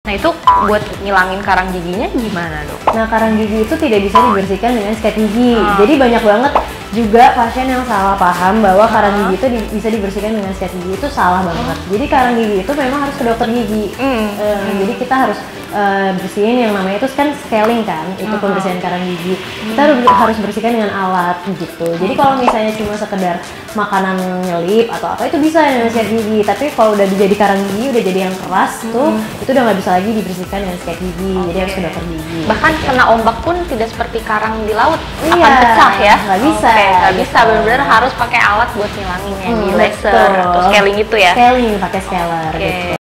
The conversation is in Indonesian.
Nah itu buat ngilangin karang giginya gimana dok? Nah, karang gigi itu tidak bisa dibersihkan dengan sikat gigi. Jadi banyak banget juga pasien yang salah paham bahwa karang gigi itu bisa dibersihkan dengan sikat gigi. Itu salah banget. Jadi karang gigi itu memang harus ke dokter gigi. Jadi kita harus bersihin yang namanya itu kan scaling kan, itu pembersihan karang gigi. Kita harus bersihkan dengan alat gitu. Jadi kalau misalnya cuma sekedar makanan nyelip atau apa itu bisa dengan sikat gigi. Tapi kalau udah jadi karang gigi, udah jadi yang keras tuh, itu udah nggak bisa lagi dibersihkan dengan sikat gigi. Jadi harus ke dokter gigi. Bahkan kena ombak pun tidak seperti karang di laut, akan pecah ya? Nggak bisa. Nggak bisa, benar-benar harus pakai alat buat ngilangin ya, di laser atau scaling itu ya? Scaling, pakai scaler gitu.